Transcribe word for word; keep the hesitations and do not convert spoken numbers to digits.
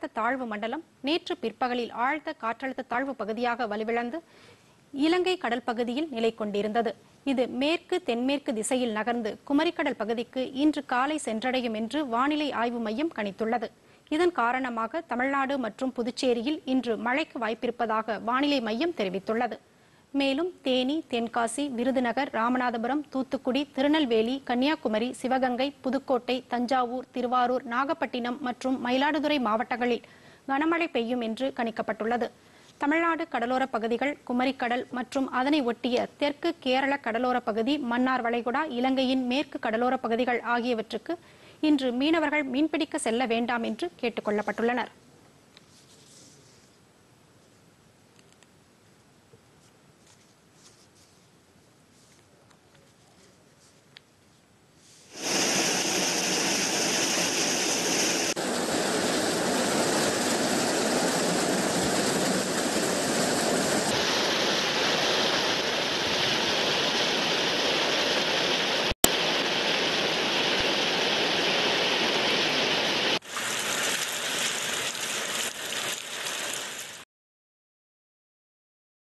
தாழ்வு மண்டலம் நேற்று பிற்பகலில் ஆழ்ந்த காற்றழுத்த தாழ்வு பகுதியாக வலுவிழந்து இலங்கை கடல் பகுதியில் நிலை கொண்டிருந்தது. இது மேற்கு தென்மேற்கு திசையில் நகர்ந்து குமரிக்கடல் பகுதிக்கு இன்று காலை சென்றடையும் என்று வானிலை ஆய்வு மையம் கணித்துள்ளது. இதன் காரணமாக தமிழ்நாடு மற்றும் புதுச்சேரியில் இன்று மழைக்கு வாய்ப்பிருப்பதாக வானிலை மையம் தெரிவித்துள்ளது. மேலும் தேனி, தென்காசி, விருதுநகர், ராமநாதபுரம், தூத்துக்குடி, திருநெல்வேலி, கன்னியாகுமரி, சிவகங்கை, புதுக்கோட்டை, தஞ்சாவூர், திருவாரூர், நாகப்பட்டினம் மற்றும் மயிலாடுதுறை மாவட்டங்களில் கனமழை பெய்யும் என்று கணிக்கப்பட்டுள்ளது. தமிழ்நாடு கடலோர பகுதிகள், குமரிக்கடல் மற்றும் அதனை ஒட்டிய தெற்கு கேரள கடலோர பகுதி, மன்னார் வளைகுடா, இலங்கையின் மேற்கு கடலோர பகுதிகள் ஆகியவற்றுக்கு இன்று மீனவர்கள் மீன்பிடிக்க செல்ல வேண்டாம் என்று கேட்டுக் கொள்ளப்பட்டுள்ளனர்.